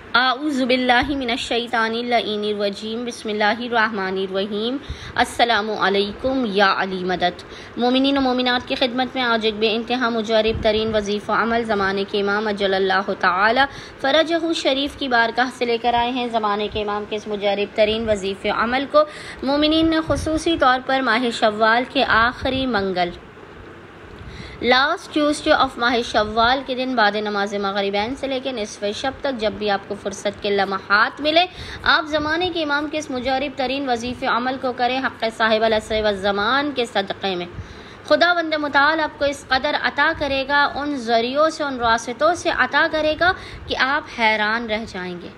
اعوذ باللہ من الشیطان اللعین الرجیم بسم اللہ الرحمن الرحیم السلام علیکم یا علی مدد۔ مومنین و مومنات کی خدمت میں آج ایک بے انتہا مجرب ترین وظیفہ عمل زمانے کے امام اجل اللہ تعالی فرجہ شریف کی بارگاہ سے لے کر آئے ہیں۔ زمانے کے امام کے اس مجرب ترین وظیفہ عمل کو مومنین نے خصوصی طور پر ماہ شوال کے آخری منگل لاسٹ ٹیوزڈے آف ماہ شوال کے دن بعد نماز مغربین سے لے کے نصف شب تک جب بھی آپ کو فرصت کے لمحات ملے، آپ زمانے کے امام کے اس مجرب ترین وظیفے عمل کو کریں حق صاحب العصر والزمان کے صدقے میں۔ خداوند متعال آپ کو اس قدر عطا کرے گا، ان ذریعوں سے، ان راستوں سے عطا کرے گا کہ آپ حیران رہ جائیں گے۔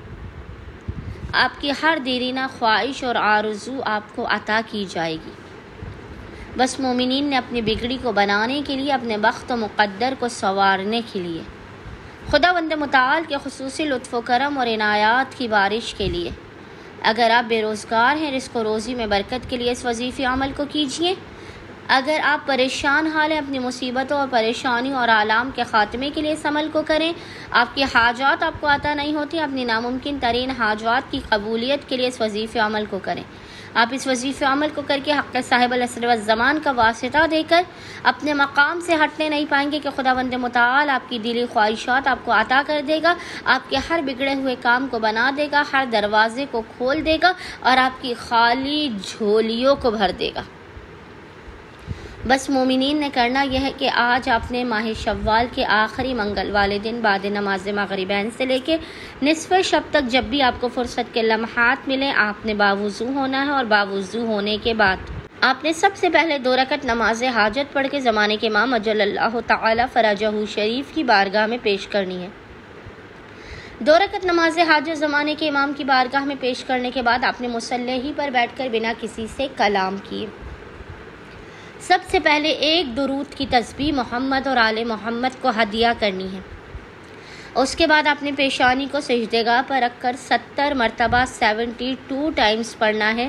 آپ کی ہر دیرینہ خواہش اور آرزو آپ کو عطا کی جائے گی۔ بس مومنین نے اپنی بگڑی کو بنانے کے لیے، اپنے بخت و مقدر کو سنوارنے کے لیے، خداوند متعال کے خصوصی لطف و کرم اور عنایات کی بارش کے لیے، اگر آپ بے روزگار ہیں، رزق و روزی میں برکت کے لیے اس وظیفے عمل کو کیجیے۔ اگر آپ پریشان حال ہیں، اپنی مصیبتوں اور پریشانیوں اور آلام کے خاتمے کے لیے اس عمل کو کریں۔ آپ کی حاجات آپ کو عطا نہیں ہوتی، اپنی ناممکن ترین حاجات کی قبولیت کے لیے اس وظیفے عمل کو کریں۔ آپ اس وظیفے عمل کو کر کے حق صاحب العصر والزمان کا واسطہ دے کر اپنے مقام سے ہٹنے نہیں پائیں گے کہ خداوند متعال آپ کی دلی خواہشات آپ کو عطا کر دے گا، آپ کے ہر بگڑے ہوئے کام کو بنا دے گا، ہر دروازے کو کھول دے گا اور آپ کی خالی جھولیوں کو بھر دے گا۔ بس مومنین نے کرنا یہ ہے کہ آج آپ نے ماہ شوال کے آخری منگل والے دن بعد نماز مغربین سے لے کے نصف شب تک جب بھی آپ کو فرصت کے لمحات ملیں، آپ نے باوضو ہونا ہے، اور باوضو ہونے کے بعد آپ نے سب سے پہلے 2 رکعت نماز حاجت پڑھ کے زمانے کے امام اجل اللہ تعالی فرجہ شریف کی بارگاہ میں پیش کرنی ہے۔ 2 رکعت نماز حاجت زمانے کے امام کی بارگاہ میں پیش کرنے کے بعد آپ نے مصلی ہی پر بیٹھ کر بنا کسی سے کلام کیے سب سے پہلے ایک درود کی تسبیح محمد اور آل محمد کو ہدیہ کرنی ہے۔ اس کے بعد آپ نے پیشانی کو سجدگاہ پر رکھ کر 70 مرتبہ 72 ٹائمز پڑھنا ہے۔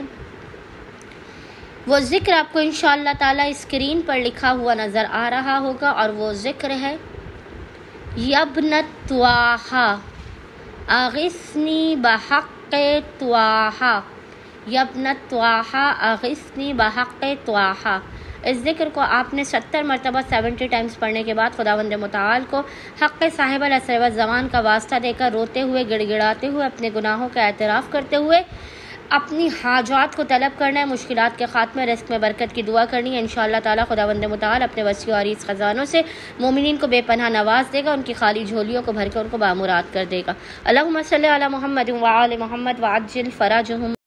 وہ ذکر آپ کو انشاءاللہ تعالی اسکرین پر لکھا ہوا نظر آ رہا ہوگا، اور وہ ذکر ہے یبن طواہا اغثنی بحق طواہا، یبن طواہا اغثنی بحق طواہا۔ اس ذکر کو آپ نے 70 مرتبہ 70 ٹائمز پڑھنے کے بعد خداوند متعال کو حق صاحب العصر والزمان کا واسطہ دے کر روتے ہوئے، گڑ گڑاتے ہوئے، اپنے گناہوں کا اعتراف کرتے ہوئے اپنی حاجات کو طلب کرنا ہے، مشکلات کے خاتمے، رزق میں برکت کی دعا کرنی ہے۔ انشاءاللہ تعالی خداوند متعال اپنے وسیع و عریض خزانوں سے مومنین کو بے پناہ نواز دے گا، ان کی خالی جھولیوں کو بھر کے ان کو بامراد کر دے گا۔ اللہم صلی علی محمد وآل محمد وعجل فرجہم۔